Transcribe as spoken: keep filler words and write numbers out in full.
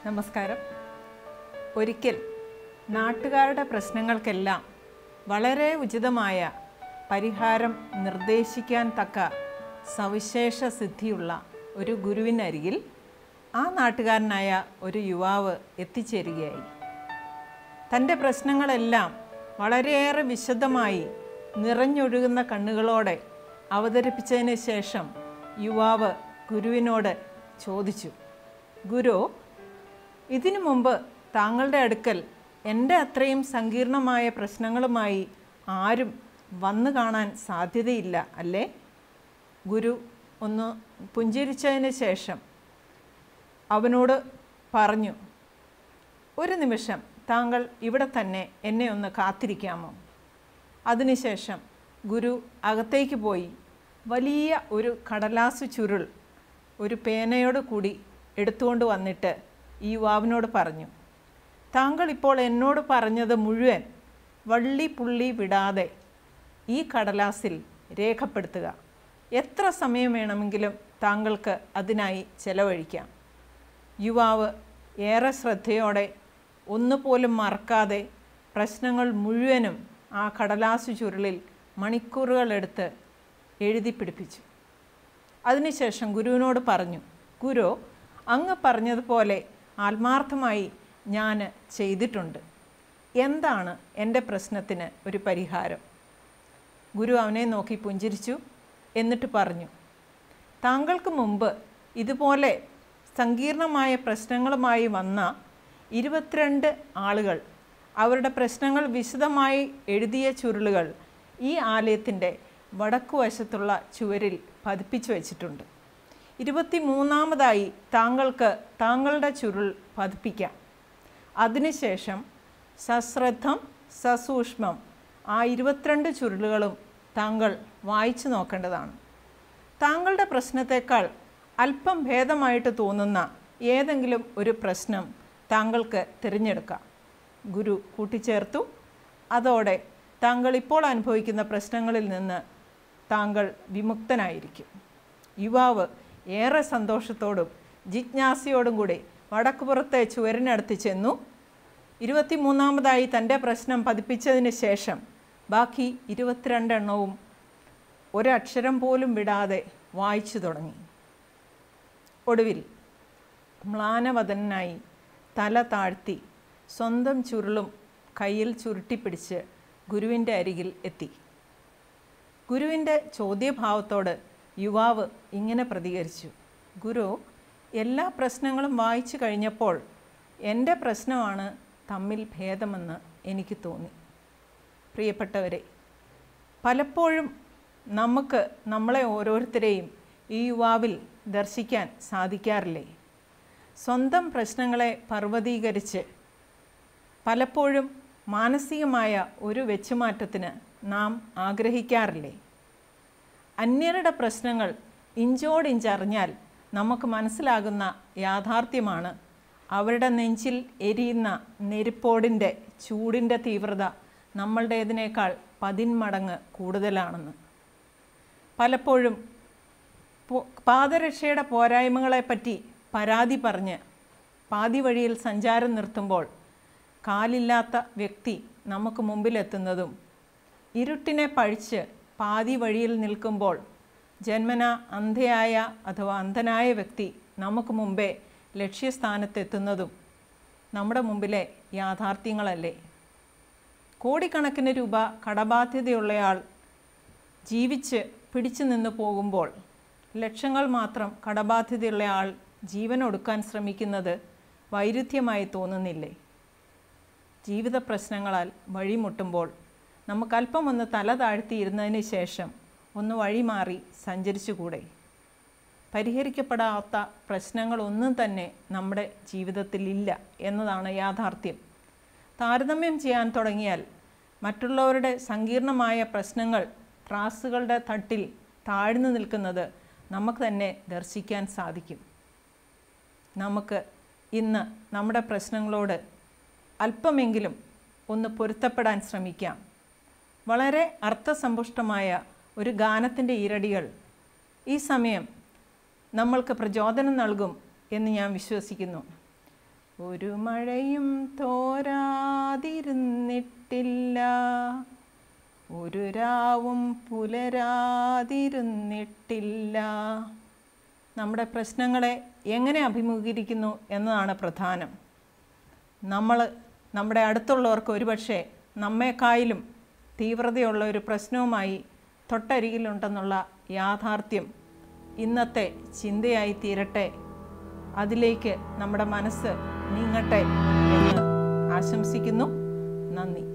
നമസ്കാരം. ഒരിക്കൽ നാട്ടുകാരുടെ പ്രശ്നങ്ങൾക്കെല്ലാം വളരെ ഉചിതമായ പരിഹാരം നിർദ്ദേശിക്കാൻ തക്ക സവിശേഷ സിദ്ധിയുള്ള ഒരു ഗുരുവിനരികിൽ ആ നാട്ടുകാരനായ ഒരു യുവാവ് എത്തിച്ചേരുകയായി. തൻ്റെ പ്രശ്നങ്ങളെല്ലാം വളരെയേറെ വിശദമായി നിറഞ്ഞൊഴുകുന്ന കണ്ണുകളോടെ അവതരിപ്പിച്ചതിന് ശേഷം യുവാവ് ഗുരുവിനോട് ചോദിച്ചു, ഗുരു, ഇതിനു മുമ്പ് താങ്കളുടെ അടുക്കൽ എൻ്റെ അത്രയും സങ്കീർണമായ പ്രശ്നങ്ങളുമായി ആരും വന്നു കാണാൻ സാധ്യതയില്ല അല്ലേ? ഗുരു ഒന്ന് പുഞ്ചിരിച്ചതിന് ശേഷം അവനോട് പറഞ്ഞു, ഒരു നിമിഷം താങ്കൾ ഇവിടെ തന്നെ എന്നെ ഒന്ന് കാത്തിരിക്കാമോ? അതിനുശേഷം ഗുരു അകത്തേക്ക് പോയി വലിയ ഒരു കടലാസ് ചുരുൾ ഒരു പേനയോട് കൂടി എടുത്തുകൊണ്ട് വന്നിട്ട് ഈ യുവാവിനോട് പറഞ്ഞു, താങ്കൾ ഇപ്പോൾ എന്നോട് പറഞ്ഞത് മുഴുവൻ വള്ളി പുള്ളി വിടാതെ ഈ കടലാസിൽ രേഖപ്പെടുത്തുക. എത്ര സമയം വേണമെങ്കിലും താങ്കൾക്ക് അതിനായി ചെലവഴിക്കാം. യുവാവ് ഏറെ ശ്രദ്ധയോടെ ഒന്നുപോലും മറക്കാതെ പ്രശ്നങ്ങൾ മുഴുവനും ആ കടലാസ് ചുരുളിൽ മണിക്കൂറുകളെടുത്ത് എഴുതി പിടിപ്പിച്ചു. അതിനുശേഷം ഗുരുവിനോട് പറഞ്ഞു, ഗുരു, അങ്ങ് പറഞ്ഞതുപോലെ ആത്മാർത്ഥമായി ഞാൻ ചെയ്തിട്ടുണ്ട്. എന്താണ് എൻ്റെ പ്രശ്നത്തിന് ഒരു പരിഹാരം? ഗുരു അവനെ നോക്കി പുഞ്ചിരിച്ചു. എന്നിട്ട് പറഞ്ഞു, താങ്കൾക്ക് മുമ്പ് ഇതുപോലെ സങ്കീർണമായ പ്രശ്നങ്ങളുമായി വന്ന ഇരുപത്തിരണ്ട് ആളുകൾ അവരുടെ പ്രശ്നങ്ങൾ വിശദമായി എഴുതിയ ചുരുളുകൾ ഈ ആലയത്തിൻ്റെ വടക്കുവശത്തുള്ള ചുവരിൽ പതിപ്പിച്ചു വച്ചിട്ടുണ്ട്. ഇരുപത്തി മൂന്നാമതായി താങ്കൾക്ക് താങ്കളുടെ ചുരുൾ പതിപ്പിക്കാം. അതിനുശേഷം സശ്രദ്ധം സസൂക്ഷ്മം ആ ഇരുപത്തിരണ്ട് ചുരുളുകളും താങ്കൾ വായിച്ചു നോക്കേണ്ടതാണ്. താങ്കളുടെ പ്രശ്നത്തേക്കാൾ അല്പം ഭേദമായിട്ട് തോന്നുന്ന ഏതെങ്കിലും ഒരു പ്രശ്നം താങ്കൾക്ക് തിരഞ്ഞെടുക്കാം. ഗുരു കൂട്ടിച്ചേർത്തു. അതോടെ താങ്കൾ ഇപ്പോൾ അനുഭവിക്കുന്ന പ്രശ്നങ്ങളിൽ നിന്ന് താങ്കൾ വിമുക്തനായിരിക്കും. യുവാവ് ഏറെ സന്തോഷത്തോടും ജിജ്ഞാസയോടും കൂടി വടക്കുപുറത്തെ ചുവരിനടുത്ത് ചെന്നു. ഇരുപത്തി മൂന്നാമതായി തൻ്റെ പ്രശ്നം പതിപ്പിച്ചതിന് ശേഷം ബാക്കി ഇരുപത്തിരണ്ടെണ്ണവും ഒരക്ഷരം പോലും വിടാതെ വായിച്ചു തുടങ്ങി. ഒടുവിൽ മ്ലാനവദനായി തല താഴ്ത്തി സ്വന്തം ചുരുളും കയ്യിൽ ചുരുട്ടിപ്പിടിച്ച് ഗുരുവിൻ്റെ അരികിൽ എത്തി. ഗുരുവിൻ്റെ ചോദ്യഭാവത്തോട് യുവാവ് ഇങ്ങനെ പ്രതികരിച്ചു, ഗുരു, എല്ലാ പ്രശ്നങ്ങളും വായിച്ചു കഴിഞ്ഞപ്പോൾ എൻ്റെ പ്രശ്നമാണ് തമ്മിൽ ഭേദമെന്ന് എനിക്ക് തോന്നി. പ്രിയപ്പെട്ടവരെ, പലപ്പോഴും നമുക്ക് നമ്മളെ ഓരോരുത്തരെയും ഈ യുവാവിൽ ദർശിക്കാൻ സാധിക്കാറില്ലേ? സ്വന്തം പ്രശ്നങ്ങളെ പർവ്വതീകരിച്ച് പലപ്പോഴും മാനസികമായ ഒരു വെച്ചുമാറ്റത്തിന് നാം ആഗ്രഹിക്കാറില്ലേ? അന്യരുടെ പ്രശ്നങ്ങൾ ഇഞ്ചോടിഞ്ചറിഞ്ഞാൽ നമുക്ക് മനസ്സിലാകുന്ന യാഥാർത്ഥ്യമാണ് അവരുടെ നെഞ്ചിൽ എരിയുന്ന നെരുപ്പോടിൻ്റെ ചൂടിൻ്റെ തീവ്രത നമ്മളുടേതിനേക്കാൾ പതിന്മടങ്ങ് കൂടുതലാണെന്ന്. പലപ്പോഴും പാദരക്ഷയുടെ പോരായ്മകളെപ്പറ്റി പരാതി പറഞ്ഞ് പാതി വഴിയിൽ സഞ്ചാരം നിർത്തുമ്പോൾ കാലില്ലാത്ത വ്യക്തി നമുക്ക് മുമ്പിലെത്തുന്നതും, ഇരുട്ടിനെ പഴിച്ച് പാതി വഴിയിൽ നിൽക്കുമ്പോൾ ജന്മന അന്ധയായ അഥവാ അന്ധനായ വ്യക്തി നമുക്ക് മുമ്പേ ലക്ഷ്യസ്ഥാനത്തെത്തുന്നതും നമ്മുടെ മുമ്പിലെ യാഥാർത്ഥ്യങ്ങളല്ലേ? കോടിക്കണക്കിന് രൂപ കടബാധ്യതയുള്ളയാൾ ജീവിച്ച് പിടിച്ചു നിന്ന് പോകുമ്പോൾ ലക്ഷങ്ങൾ മാത്രം കടബാധ്യതയുള്ളയാൾ ജീവനൊടുക്കാൻ ശ്രമിക്കുന്നത് വൈരുദ്ധ്യമായി തോന്നുന്നില്ലേ? ജീവിത പ്രശ്നങ്ങളാൽ വഴിമുട്ടുമ്പോൾ നമുക്കല്പം ഒന്ന് തല താഴ്ത്തിയിരുന്നതിന് ശേഷം ഒന്ന് വഴിമാറി സഞ്ചരിച്ചുകൂടെ? പരിഹരിക്കപ്പെടാത്ത പ്രശ്നങ്ങളൊന്നും തന്നെ നമ്മുടെ ജീവിതത്തിൽ ഇല്ല എന്നതാണ് യാഥാർത്ഥ്യം. താരതമ്യം ചെയ്യാൻ തുടങ്ങിയാൽ മറ്റുള്ളവരുടെ സങ്കീർണമായ പ്രശ്നങ്ങൾ ത്രാസുകളുടെ തട്ടിൽ താഴ്ന്നു നിൽക്കുന്നത് നമുക്ക് തന്നെ ദർശിക്കാൻ സാധിക്കും. നമുക്ക് ഇന്ന് നമ്മുടെ പ്രശ്നങ്ങളോട് അല്പമെങ്കിലും ഒന്ന് പൊരുത്തപ്പെടാൻ ശ്രമിക്കാം. വളരെ അർത്ഥസമ്പുഷ്ടമായ ഒരു ഗാനത്തിൻ്റെ ഈരടികൾ ഈ സമയം നമ്മൾക്ക് പ്രചോദനം നൽകും എന്ന് ഞാൻ വിശ്വസിക്കുന്നു. ഒരു മഴയും തോരാതിരുന്നിട്ടില്ല, ഒരു രാവും പുലരാതിരുന്നിട്ടില്ല. നമ്മുടെ പ്രശ്നങ്ങളെ എങ്ങനെ അഭിമുഖീകരിക്കുന്നു എന്നതാണ് പ്രധാനം. നമ്മൾ നമ്മുടെ അടുത്തുള്ളവർക്ക് ഒരുപക്ഷെ നമ്മെക്കായാലും തീവ്രതയുള്ള ഒരു പ്രശ്നവുമായി തൊട്ടരികിലുണ്ടെന്നുള്ള യാഥാർത്ഥ്യം ഇന്നത്തെ ചിന്തയായി തീരട്ടെ. അതിലേക്ക് നമ്മുടെ മനസ്സ് നീങ്ങട്ടെ എന്ന് ആശംസിക്കുന്നു. നന്ദി.